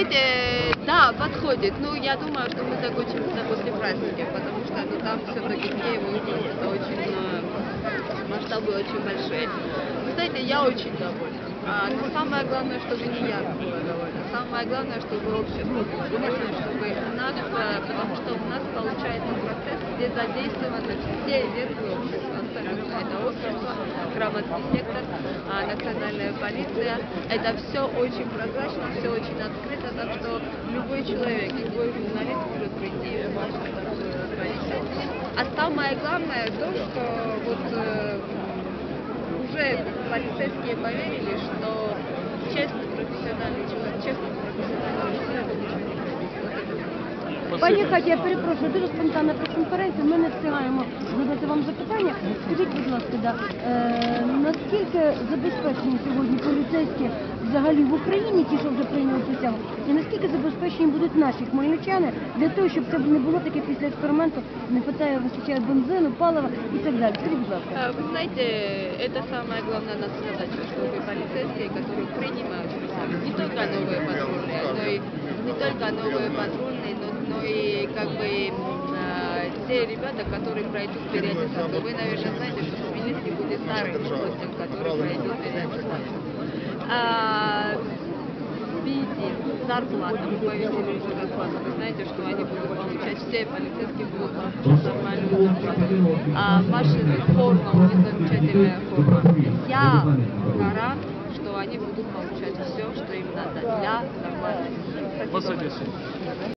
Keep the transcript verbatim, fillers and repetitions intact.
знаете, да, подходит. Ну, я думаю, что мы закончимся после праздника, потому что ну, там все-таки Киев это очень, э, масштабы очень большие. Вы знаете, я очень довольна. А, но самое главное, чтобы не я была довольна. Самое главное, чтобы общество было довольно, чтобы у нас, э, потому что у нас получается процесс, где задействованы все ветви общества. Абсолютно. Это общество, грамотный сектор, а, национальная полиция. Это все очень прозрачно, все очень открыто, так что любой человек, любой журналист может прийти в нашу полицию. А самое главное то, что вот э, уже полицейские поверили, что честный профессиональный человек, честный профессиональный человек, он ничего не будет. Пані Хаті, я перепрошую, дуже спонтанна прес-конференція, ми не встигаємо задати вам запитання. Скажіть, будь ласка, да, е, наскільки забезпечені сьогодні поліцейські взагалі в Україні, ті, що вже прийняли присягу, і наскільки забезпечені будуть наші хмельничани для того, щоб це не було таке після експерименту, не вистачає, вистачає бензину, палива і так далі. Скажіть, будь ласка. Вы знаете, это самая главная наша задача, чтобы полицейские, которые принимают присягу, не только новые патрульные, но и не только новые патрульные, но, но и как бы э, те ребята, которые пройдут переаттестацию. Вы, наверное, знаете, что в Тбилиси будет старый гостем, который пройдет переаттестацию. А, бензин, зарплата, мы повесили уже зарплату. Вы знаете, что они будут получать, все полицейские будут получать нормальную зарплату. А машины, форма, у них замечательная форма. Я гарант, что они будут получать все, что им надо для нормальной жизни. Спасибо.